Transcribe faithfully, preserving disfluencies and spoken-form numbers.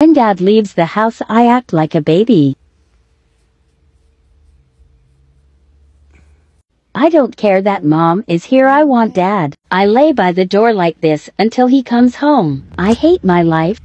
When Dad leaves the house, I act like a baby. I don't care that Mom is here, I want Dad. I lay by the door like this until he comes home. I hate my life.